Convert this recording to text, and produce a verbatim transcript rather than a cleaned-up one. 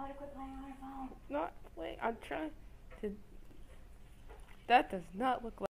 Tell her to quit playing on her phone. Not wait. I'm trying to. That does not look like.